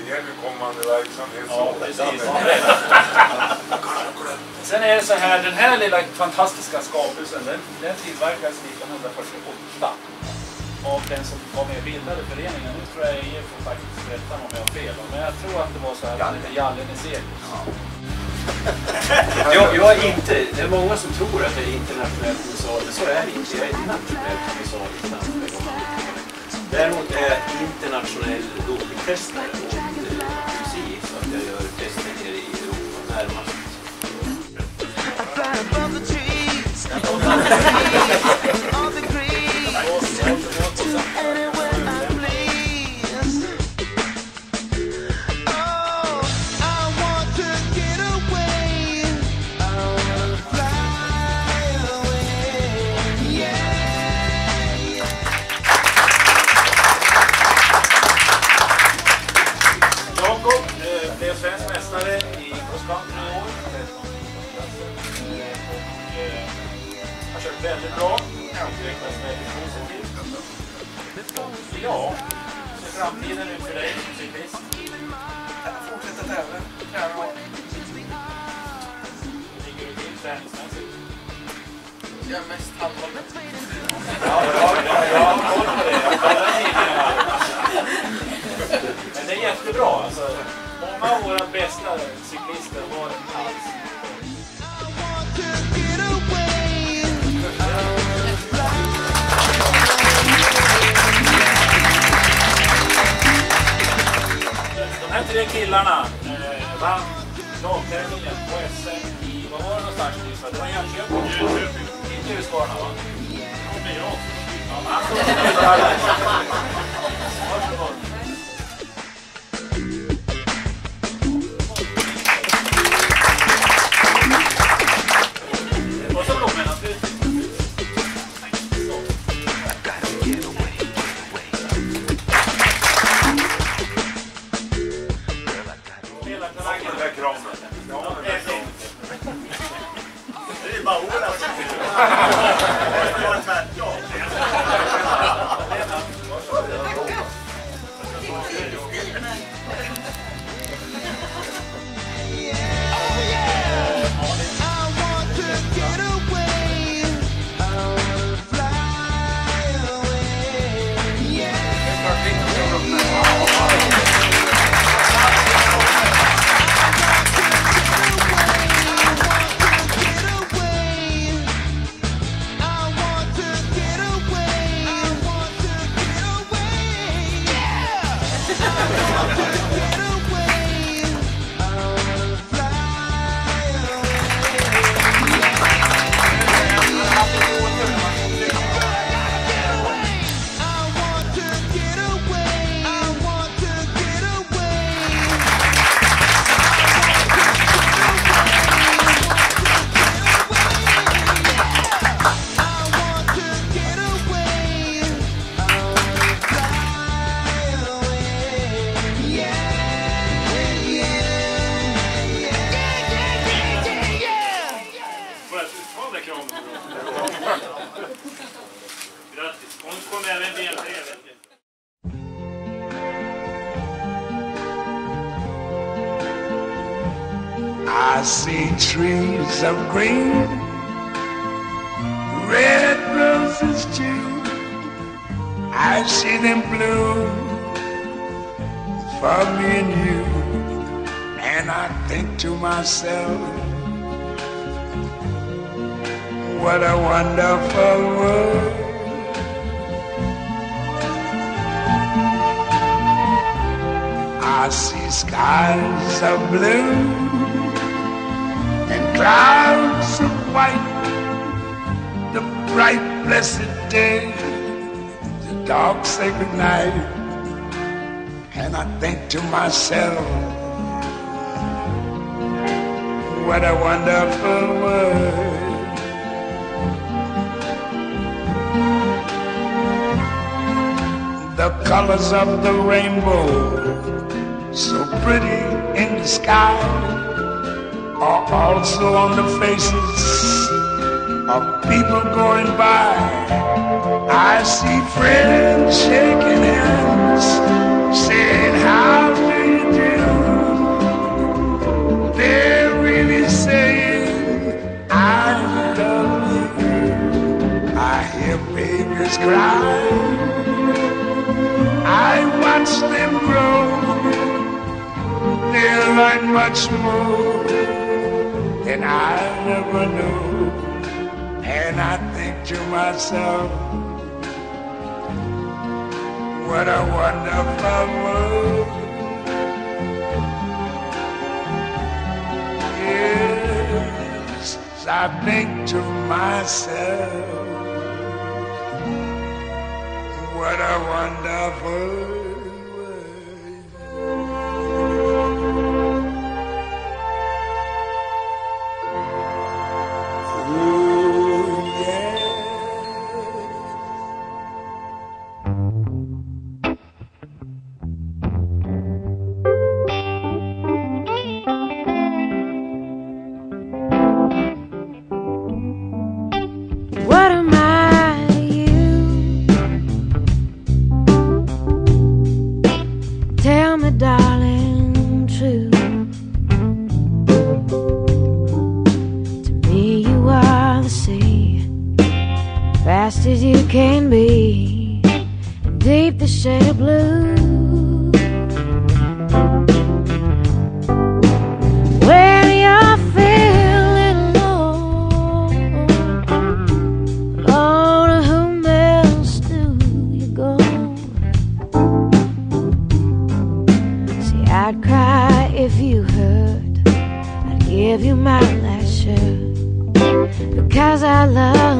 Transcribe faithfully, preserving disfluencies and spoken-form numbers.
helgkommande verksamhet. Ja, precis. Sen är det så här, den här lilla fantastiska skapelsen, den, den tillverkades nittonhundrafyrtioåtta av den som var med och bildade föreningen. Nu tror jag E F får faktiskt rätta om jag har fel, men jag tror att det var så här, han heter Jalle Niselius. Ja. jag, jag är inte, det är många som tror att det är internationellt museum, men så är det inte. Jag är nationellt museum. Däremot är jag internationell dopingtestare och musik, så att jag gör tester nere i Europa närmast. Svensk mästare i cross-country i år och eh, har kört väldigt bra, utvecklats väldigt positivt. Ja, så framtiden ut för dig som cyklist. Fortsätta tävla, träna hårt. Ligger du till träningsmässigt? Jag är mest handboll. Ja, ja, ja, jag har koll på det. Jag kollar tidigare. Men det är jättebra, alltså. Många av våra bästa cyklister har en hals. De här tre killarna eh, vann dagtävlingen på S M i, vad var det någonstans? Det var Jönköping. Inte Husqvarna, va? Det är jag. Ja, men han får varsågod. Det är bara Ola som det var tvärtom. Grattis. Hon kommer även delta. I see trees of green, red roses too. I see them bloom for me and you. And I think to myself, what a wonderful world. I see skies of blue and clouds of white, the bright blessed day, the dark sacred night. And I think to myself, what a wonderful world. The colors of the rainbow, so pretty in the sky, are also on the faces of people going by. I see friends shaking hands, saying, how do you do? watch them grow, they'll learn much more than I ever knew. And I think to myself, what a wonderful world. Yes, I think to myself, what a wonderful world. Ooh, yeah. What am I to you? Tell me, darling, true. To me you are the sea, fast as you can be, and deep the shade of blue. When you're feeling low, Lord, to whom else do you go? See, I'd cry if you hurt, I'd give you my last shirt, because I love